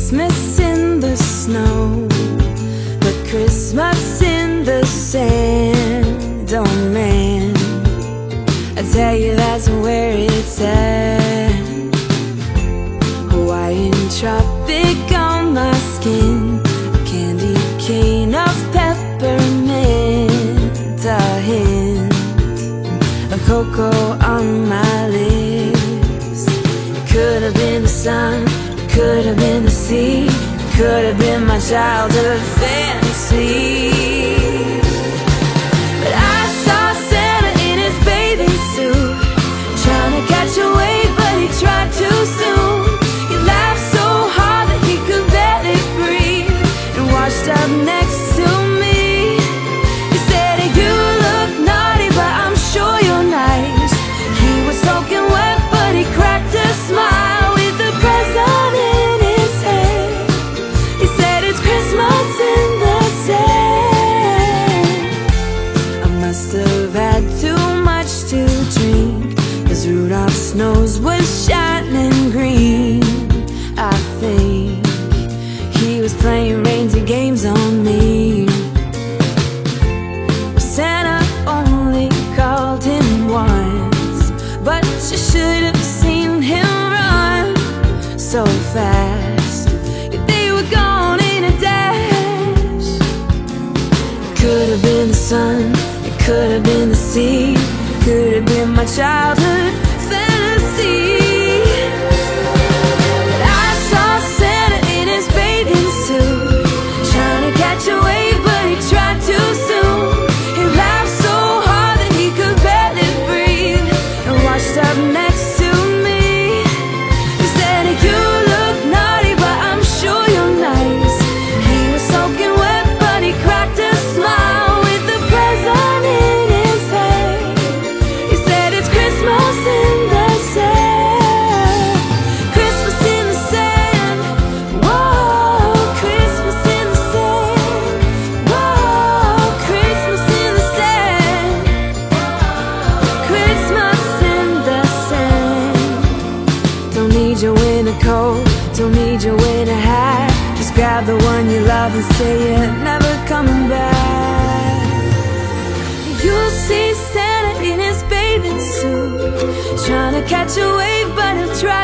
Christmas in the snow, but Christmas in the sand. Oh man, I tell you that's where it's at. Hawaiian tropic on my skin, a candy cane of peppermint, a hint of cocoa on my lips. It could have been the sun, it could have been the sea, it could have been my childhood fantasy. But I saw Santa in his bathing suit, trying to catch a wave, but he tried too soon. He laughed so hard that he could barely breathe and washed up next to me. He said, you look naughty, but I'm sure you're nice. He was soaking wet, but he cracked a smile with the present in his hand. He said, it's Christmas in the sand. I must have had too much to drink, 'cause Rudolph's nose was shining green. I think he was playing reindeer games on me. Santa only called him once, but you should have seen him run so fast. They were gone in a dash. It could have been the sun, it could have been the sea, it could have been my childhood fantasy. But I saw Santa in his bathing suit, trying to catch a wave, but he tried too soon. He laughed so hard that he could barely breathe and washed up next to me. He said, you look naughty, but I'm sure you're nice. He was soaking wet, but he cracked a smile with the present in his hand. He said, it's Christmas in the sand. Christmas in the sand. Whoa, Christmas in the sand. Whoa, Christmas in the sand. Christmas in the sand. Don't need your winter coat, don't need your winter hat. Just grab the one you love and say you're never coming back. You'll see Santa in his bathing suit, trying to catch a wave, but he'll try